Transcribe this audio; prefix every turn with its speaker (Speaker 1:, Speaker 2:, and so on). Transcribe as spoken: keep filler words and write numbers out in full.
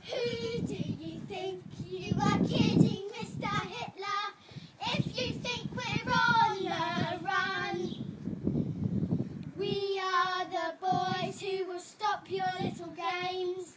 Speaker 1: Who do you think you are kidding, Mister Hitler? If you think we're on the run, we are the boys who will stop your little games.